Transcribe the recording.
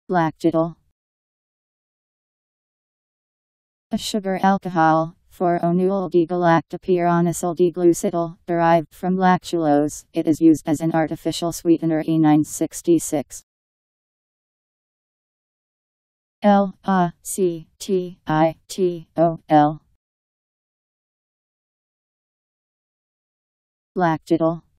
Lactitol. A sugar alcohol, 4-o-newaldegalactopyranosyldiglucidyl, derived from lactulose. It is used as an artificial sweetener E966. Lactitol. Lactitol.